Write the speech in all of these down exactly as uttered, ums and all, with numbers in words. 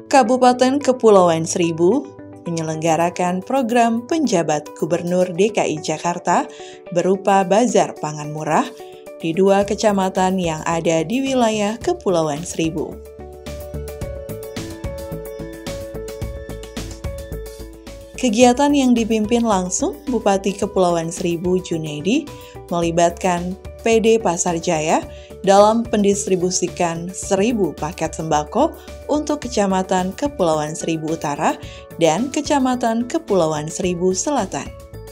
Kabupaten Kepulauan Seribu menyelenggarakan program penjabat Gubernur D K I Jakarta berupa bazar pangan murah di dua kecamatan yang ada di wilayah Kepulauan Seribu. Kegiatan yang dipimpin langsung Bupati Kepulauan Seribu Junaidi melibatkan P D Pasar Jaya dalam pendistribusikan seribu paket sembako untuk Kecamatan Kepulauan Seribu Utara dan Kecamatan Kepulauan Seribu Selatan.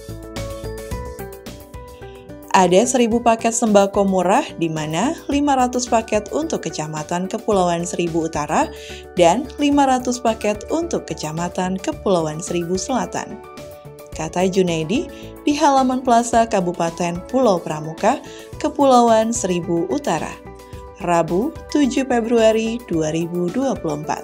Ada seribu paket sembako murah di mana lima ratus paket untuk Kecamatan Kepulauan Seribu Utara dan lima ratus paket untuk Kecamatan Kepulauan Seribu Selatan. Kata Junaidi di halaman Plaza Kabupaten Pulau Pramuka, Kepulauan Seribu Utara, Rabu tujuh Februari dua ribu dua puluh empat.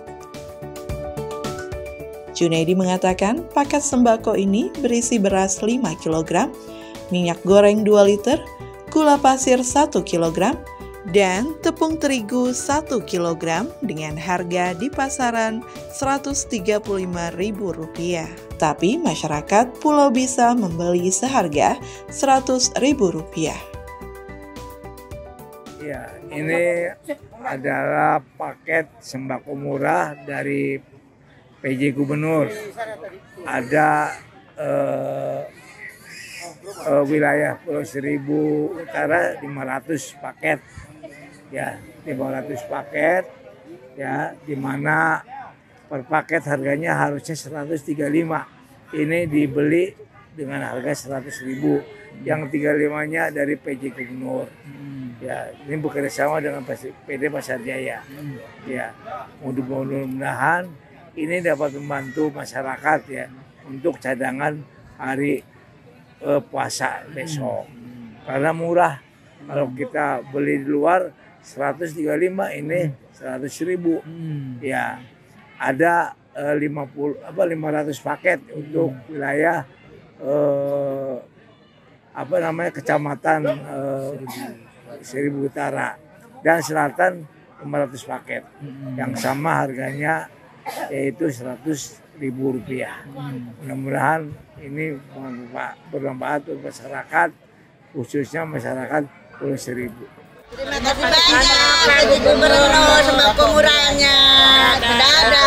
Junaidi mengatakan paket sembako ini berisi beras lima kilogram, minyak goreng dua liter, gula pasir satu kilogram, dan tepung terigu satu kilogram dengan harga di pasaran seratus tiga puluh lima ribu rupiah. Tapi masyarakat pulau bisa membeli seharga seratus ribu rupiah. Ya, ini adalah paket sembako murah dari P J Gubernur. Ada eh, eh, wilayah Pulau Seribu Utara lima ratus paket. Ya, lima ratus paket, ya, di mana per paket harganya harusnya seratus tiga puluh lima. Ini dibeli dengan harga seratus ribu. Yang tiga puluh lima-nya dari P J Gubernur. Ya, ini bekerja sama dengan P D Pasar Jaya. Ya, mudah-mudahan ini dapat membantu masyarakat ya untuk cadangan hari eh, puasa besok. Karena murah. Kalau kita beli di luar seratus tiga puluh lima, ini seratus ribu. Ya, ada eh, lima puluh apa lima ratus paket untuk wilayah eh, apa namanya Kecamatan eh, Seribu Utara dan Selatan lima ratus paket. Yang sama harganya yaitu seratus ribu rupiah. Mudah-mudahan ini bermanfaat untuk masyarakat, khususnya masyarakat Pulau Seribu. Terima kasih banyak P J Gubernur sembako murahnya. Dadah.